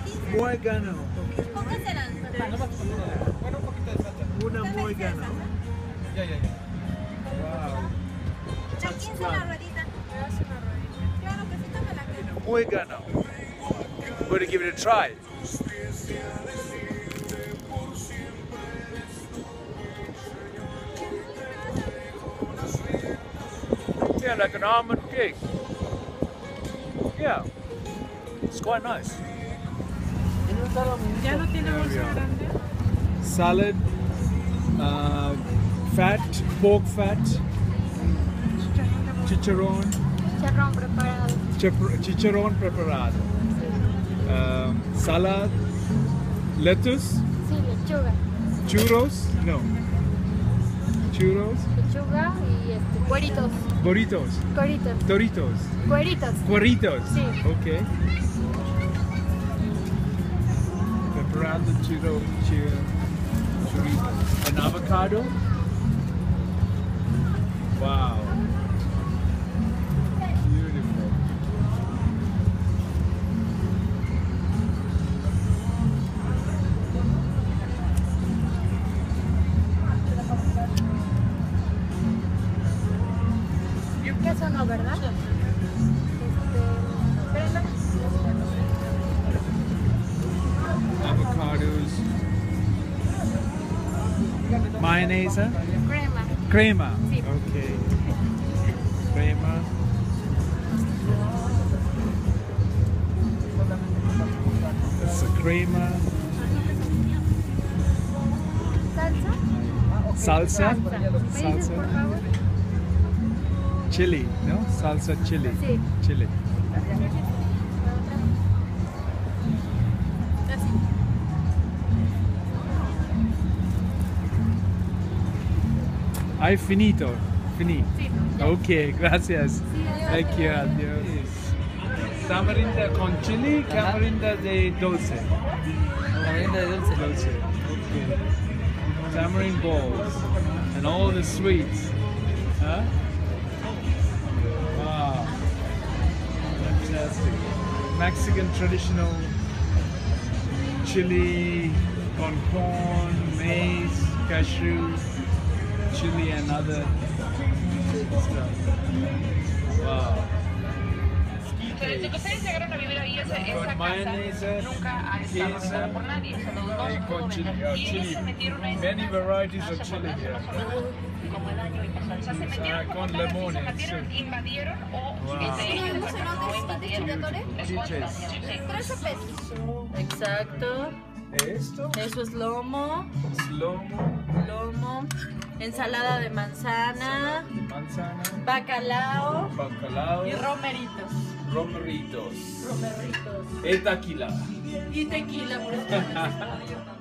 Muégano. ¿Cuántas serán? Bueno, un poquito de salsa. Una muégano. Ya. Wow. ¿A 15 la ruedita? Claro que sí, tome la que. Muégano. We're going to give it a try. Yeah, like an almond cake. Yeah, it's quite nice. Ya no tiene bolsa grande. Salad, fat, pork fat, chicharrón, Chicharrón preparado. chicharrón preparado, salad, lettuce, Sí, lechuga. churros, no, churros, Lechuga y cueritos. burritos, Cueritos. doritos, Cueritos. cueritos. Sí. Okay. Preparado churritos. An avocado. Wow. Beautiful. Queso no, ¿verdad? Espérenme. Avocados. Mayonnaise. Crema. Crema. Sí. Okay. Crema. That's a crema. ¿Salsa? Salsa. ¿Me dices, Salsa. por favor? Chili, no? Salsa chili. Sí. Chili. Hai finito? Finì? Sí. Ok, gracias. Thank you, adiós. Tamarinda con chili, tamarinda de dulce. Tamarindo de dulce. Dulce. Okay. Tamarind balls and all the sweets. Huh? Wow. Fantastic. Mexican traditional chili con corn, maize, cashew, chili and other stuff. Wow. Desde que ustedes llegaron a vivir ahí, esa casa mayonnaise, nunca ha estado queso, habitada por nadie. Solo dos pudo con chili, vender. Y ellos chili. se metieron a esa Many casa. varieties No of sé por chili qué, here. como el año y pasado. O sea, se metieron como con tal, así, limones, se metieron, sí. invadieron o Wow. entre ellos ¿Tenemos bueno, no cenotes invadieron. chiles? Chiches. Sí. 13 pesos. Exacto. Esto Eso es lomo, es lomo, lomo, ensalada de manzana, manzana, bacalao bacalao, y romeritos. romeritos Romeritos. y tequila. Y tequila, por supuesto.